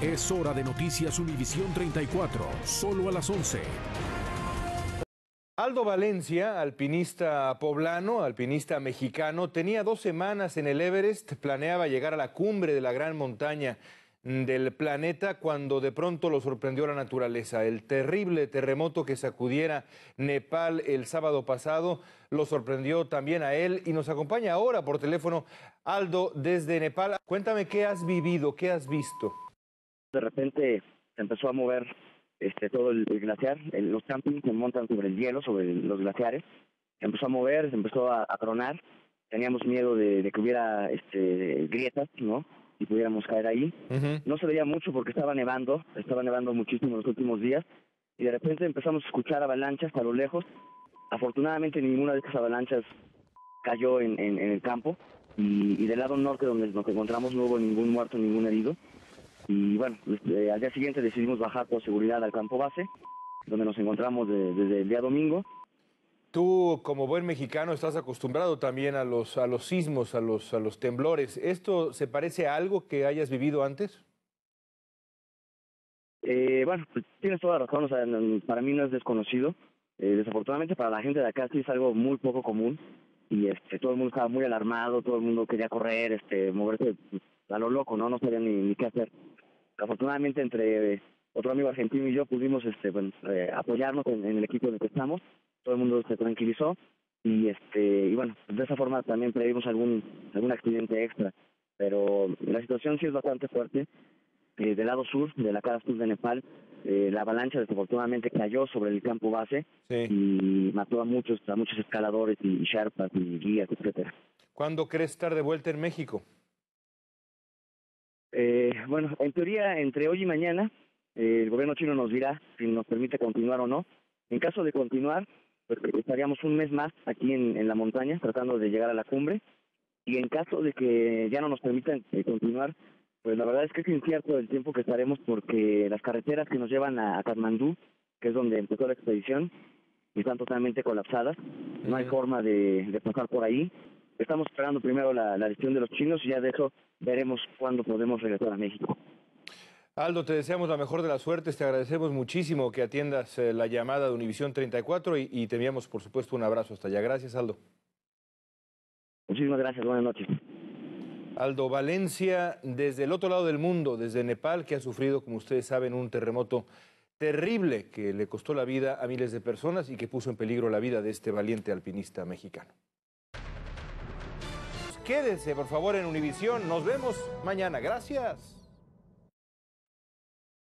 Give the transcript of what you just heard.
Es hora de Noticias Univisión 34, solo a las 11. Aldo Valencia, alpinista poblano, alpinista mexicano, tenía 2 semanas en el Everest, planeaba llegar a la cumbre de la gran montaña del planeta cuando de pronto lo sorprendió la naturaleza. El terrible terremoto que sacudiera Nepal el sábado pasado lo sorprendió también a él y nos acompaña ahora por teléfono Aldo desde Nepal. Cuéntame qué has vivido, qué has visto. De repente se empezó a mover todo el glaciar, los campings se montan sobre el hielo, sobre los glaciares, se empezó a mover, se empezó a tronar, teníamos miedo de que hubiera grietas, ¿no? Y pudiéramos caer ahí. No se veía mucho porque estaba nevando muchísimo los últimos días, y de repente empezamos a escuchar avalanchas a lo lejos. Afortunadamente ninguna de estas avalanchas cayó en el campo, y del lado norte donde nos encontramos no hubo ningún muerto, ningún herido. Y bueno, al día siguiente decidimos bajar por seguridad al campo base, donde nos encontramos desde el día domingo. Tú, como buen mexicano, estás acostumbrado también a los sismos, a los temblores. ¿Esto se parece a algo que hayas vivido antes? Bueno, pues tienes toda la razón, o sea, para mí no es desconocido. Desafortunadamente para la gente de acá sí es algo muy poco común, y todo el mundo estaba muy alarmado, todo el mundo quería correr, moverse a lo loco, no sabía ni qué hacer. Afortunadamente entre otro amigo argentino y yo pudimos apoyarnos en el equipo en el que estamos. Todo el mundo se tranquilizó y bueno, de esa forma también previmos algún accidente extra, pero la situación sí es bastante fuerte. Del lado sur, de la cara sur de Nepal, la avalancha desafortunadamente cayó sobre el campo base. Sí. Y mató a muchos escaladores y sherpas y guías, etcétera. ¿Cuándo crees estar de vuelta en México? Bueno, en teoría, entre hoy y mañana, el gobierno chino nos dirá si nos permite continuar o no. En caso de continuar, pues estaríamos un mes más aquí en la montaña, tratando de llegar a la cumbre. Y en caso de que ya no nos permitan continuar, pues la verdad es que es incierto el tiempo que estaremos, porque las carreteras que nos llevan a Katmandú, que es donde empezó la expedición, están totalmente colapsadas. No hay forma de pasar por ahí. Estamos esperando primero la decisión de los chinos y ya de eso veremos cuándo podemos regresar a México. Aldo, te deseamos la mejor de las suertes, te agradecemos muchísimo que atiendas la llamada de Univisión 34 y te enviamos, por supuesto, un abrazo hasta allá. Gracias, Aldo. Muchísimas gracias, buenas noches. Aldo Valencia, desde el otro lado del mundo, desde Nepal, que ha sufrido, como ustedes saben, un terremoto terrible que le costó la vida a miles de personas y que puso en peligro la vida de este valiente alpinista mexicano. Quédense, por favor, en Univisión. Nos vemos mañana. Gracias.